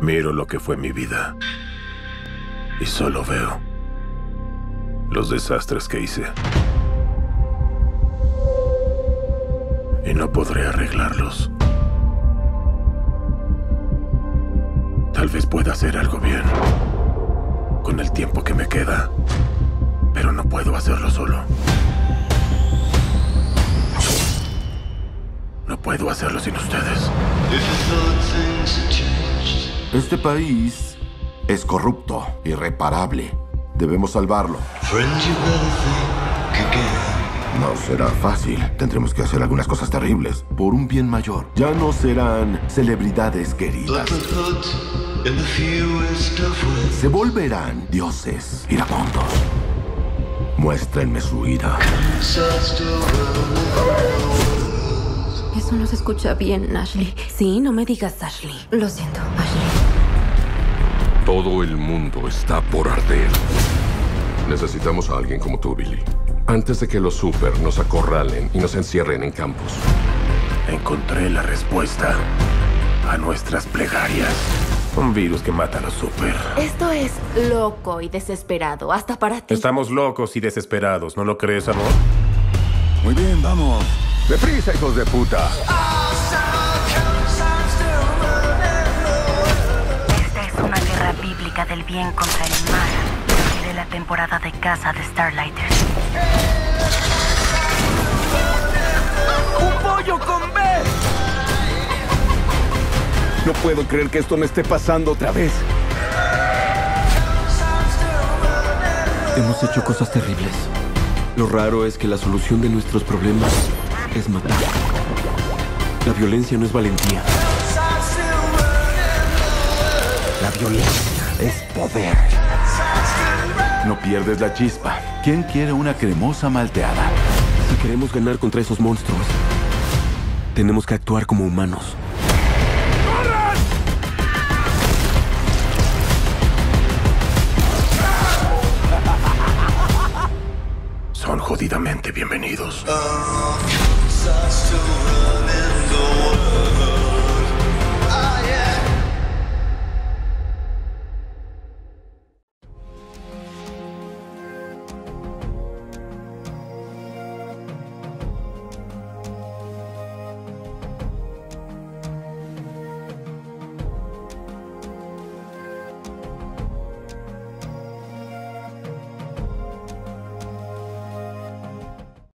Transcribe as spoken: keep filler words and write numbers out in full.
Miro lo que fue mi vida y solo veo los desastres que hice. Y no podré arreglarlos. Tal vez pueda hacer algo bien con el tiempo que me queda, pero no puedo hacerlo solo. No puedo hacerlo sin ustedes. Este país es corrupto, irreparable. Debemos salvarlo. No será fácil. Tendremos que hacer algunas cosas terribles por un bien mayor. Ya no serán celebridades queridas. Se volverán dioses iracundos. Muéstrenme su ira. Eso no se escucha bien, Ashley. Sí, no me digas Ashley. Lo siento, Ashley. Todo el mundo está por arder. Necesitamos a alguien como tú, Billy. Antes de que los super nos acorralen y nos encierren en campos. Encontré la respuesta a nuestras plegarias. Un virus que mata a los super. Esto es loco y desesperado, hasta para ti. Estamos locos y desesperados, ¿no lo crees, amor? Muy bien, vamos. ¡Deprisa, hijos de puta! Esta es una guerra bíblica del bien contra el mal. Y de la temporada de caza de Starlighters. ¡Un pollo con B! No puedo creer que esto me esté pasando otra vez. Hemos hecho cosas terribles. Lo raro es que la solución de nuestros problemas es matar. La violencia no es valentía. La violencia es poder. No pierdes la chispa. ¿Quién quiere una cremosa malteada? Si queremos ganar contra esos monstruos, tenemos que actuar como humanos. Son jodidamente bienvenidos.